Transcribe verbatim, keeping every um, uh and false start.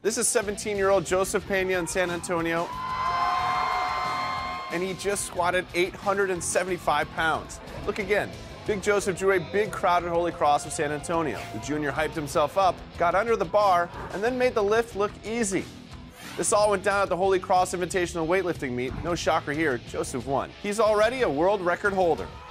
This is seventeen-year-old Jose Pena in San Antonio, and he just squatted eight hundred seventy-five pounds. Look again. Big Joseph drew a big crowd at Holy Cross of San Antonio. The junior hyped himself up, got under the bar, and then made the lift look easy. This all went down at the Holy Cross Invitational weightlifting meet. No shocker here, Joseph won. He's already a world record holder.